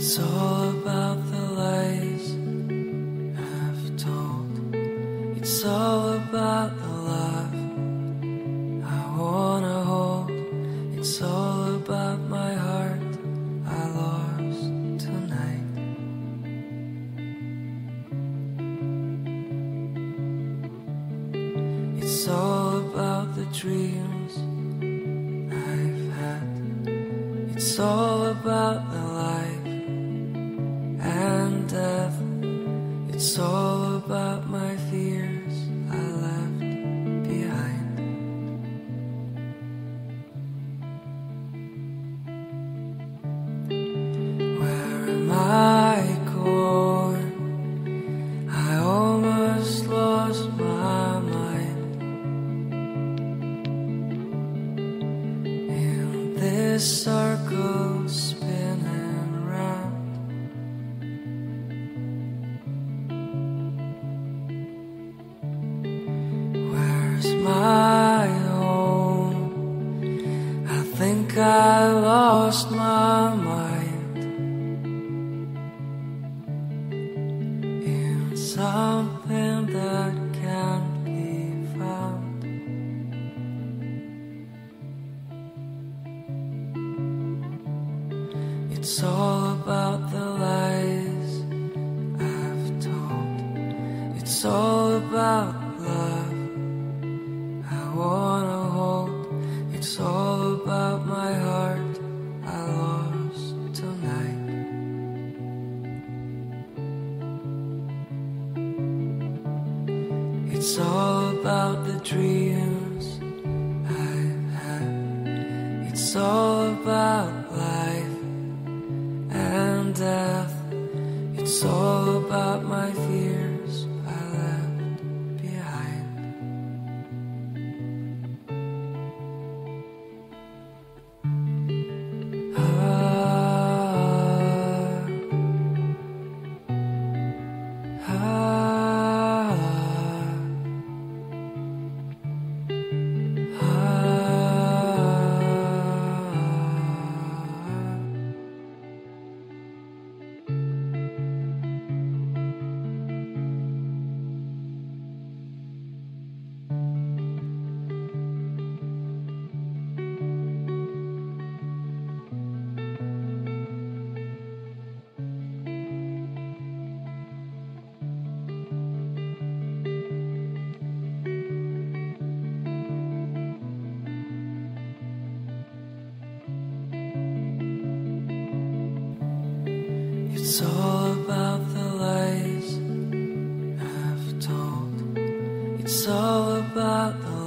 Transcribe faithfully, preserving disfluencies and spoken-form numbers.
It's all about the lies I've told. It's all about the love I wanna hold. It's all about my heart I lost tonight. It's all about the dreams I've had. It's all about the life and death. It's all about my fears I left behind. Where am I going? I almost lost my mind in this circle spinning round. Where's my home? I think I lost my mind in something that can't be found. It's all about the lies I've told. It's all about love I wanna hold. It's all about my heart I lost tonight. It's all about the dreams I've had. It's all about life and death. It's all about my fears I left behind. Ah, ah, ah. It's all about the lies I've told. It's all about the